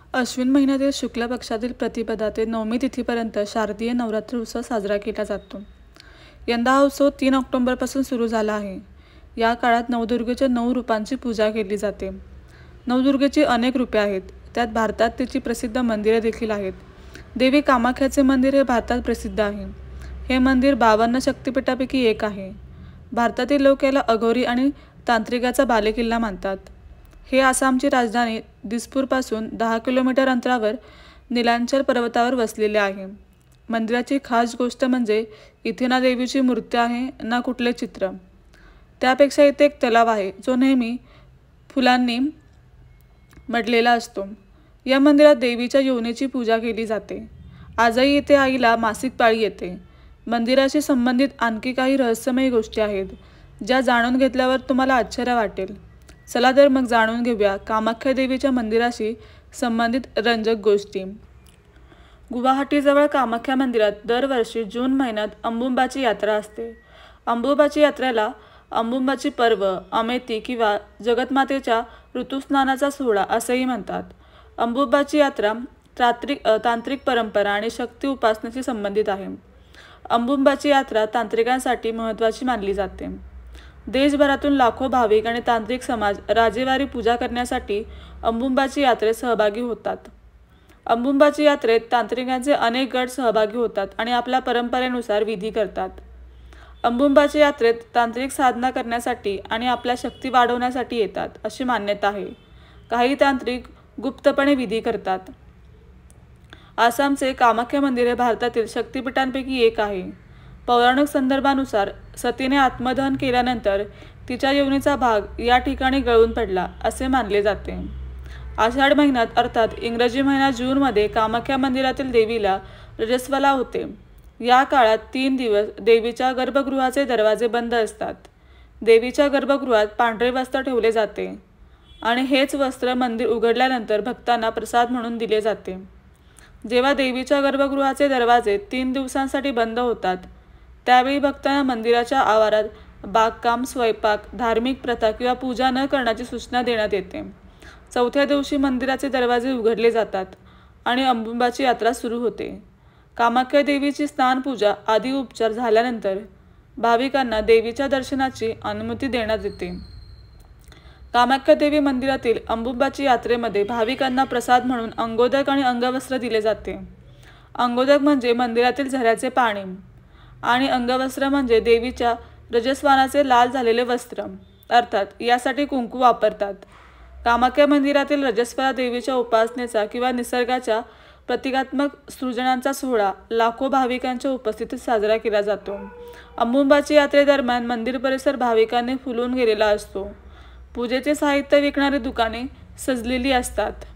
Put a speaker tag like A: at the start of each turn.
A: अश्विन महिन्यातील शुक्ल पक्षातील प्रतिपदा ते नवमी तिथीपर्यंत शारदीय नवरात्र उत्सव साजरा केला जातो। यंदा हा उत्सव 3 ऑक्टोबरपासून सुरू झाला आहे। या काळात नवदुर्गेच्या 9 रूपांची पूजा केली जाते। नवदुर्गेची अनेक रूपे आहेत, त्यात भारतात तिची प्रसिद्ध मंदिरे देखील आहेत। देवी कामाख्याचे मंदिर हे भारतात प्रसिद्ध आहे। हे मंदिर 52 शक्तिपीठापैकी एक आहे। भारतातील लोक याला अघोरी आणि तांत्रिकाचा बालेकिल्ला मानतात। हे आसामची राजधानी दिसपूरपासून 10 किलोमीटर अंतरावर नीलांचल पर्वतावर वसलेले आहे। मंदिराची खास गोष्ट म्हणजे इथे ना देवीची मूर्ती आहे ना कुठले चित्र। त्यापेक्षा इथे एक तलाव आहे जो नेहमी फुलांनी मढलेला असतो। या मंदिरात देवीच्या योनीची पूजा केली जाते। आजही इथे आईला मासिक पाळी येते। मंदिराशी संबंधित आणखी काही रहस्यमय गोष्टी आहेत, ज्या जाणून घेतल्यावर तुम्हाला आश्चर्य वाटेल। चला तर मग जाणून घेऊया कामाख्या देवीच्या मंदिराशी संबंधित रंजक गोष्टी। गुवाहाटीजवळ कामाख्या मंदिरात दरवर्षी जून महिन्यात अंबुबाची यात्रा असते। अंबुबाची यात्रेला अंबुबाची पर्व, अमेती किंवा जगतमातेच्या ऋतुस्नानाचा सोहळा असेही म्हणतात। अंबुबाची यात्रा तांत्रिक परंपरा आणि शक्ती उपासनेशी संबंधित आहे। अंबुबाची यात्रा तांत्रिकांसाठी महत्त्वाची मानली जाते। देशभरातून लाखो भाविक आणि तांत्रिक समाज राजेवारी पूजा करण्यासाठी अंबुबाची यात्रेत सहभागी होतात। अंबुबाची यात्रेत तांत्रिकांचे अनेक गट सहभागी होतात आणि आपल्या परंपरेनुसार विधी करतात। अंबुबाची यात्रेत तांत्रिक साधना करण्यासाठी आणि आपल्या शक्ती वाढवण्यासाठी येतात अशी मान्यता आहे। काही तांत्रिक गुप्तपणे विधी करतात। आसामचे कामाख्या मंदिर हे भारतातील शक्तिपीठांपैकी एक आहे। पौराणिक संदर्भानुसार सतीने आत्मदहन केल्यानंतर तिच्या योनीचा भाग या ठिकाणी गळून पडला असे मानले जाते। आषाढ महिन्यात अर्थात इंग्रजी महिना जूनमध्ये कामाख्या मंदिरातील देवीला रजस्वला होते। या काळात 3 दिवस देवीच्या गर्भगृहाचे दरवाजे बंद असतात। देवीच्या गर्भगृहात पांढरे वस्त्र ठेवले जाते आणि हेच वस्त्र मंदिर उघडल्यानंतर भक्तांना प्रसाद म्हणून दिले जाते। जेव्हा देवीच्या गर्भगृहाचे दरवाजे 3 दिवसांसाठी बंद होतात, त्यावेळी भक्तांना मंदिराच्या आवारात बागकाम, स्वयंपाक, धार्मिक प्रथा किंवा पूजा न करण्याची सूचना देण्यात येते। चौथ्या दिवशी मंदिराचे दरवाजे उघडले जातात आणि अंबुबाची यात्रा सुरू होते। कामाख्या देवीची स्नानपूजा आदी उपचार झाल्यानंतर भाविकांना देवीच्या दर्शनाची अनुमती देण्यात येते। कामाख्या देवी मंदिरातील अंबुबाची यात्रेमध्ये भाविकांना प्रसाद म्हणून अंगोदक आणि अंगवस्त्र दिले जाते। अंगोदक म्हणजे मंदिरातील झऱ्याचे पाणी आणि अंगवस्त्र म्हणजे देवीच्या रजस्वानाचे लाल झालेले वस्त्र, अर्थात यासाठी कुंकू वापरतात। कामाख्या मंदिरातील रजस्वला देवीच्या उपासनेचा किंवा निसर्गाच्या प्रतिकात्मक सृजनांचा सोहळा लाखो भाविकांच्या उपस्थितीत साजरा केला जातो। अंबुबाची यात्रेदरम्यान मंदिर परिसर भाविकांनी फुलून गेलेला असतो। पूजेचे साहित्य विकणारी दुकाने सजलेली असतात।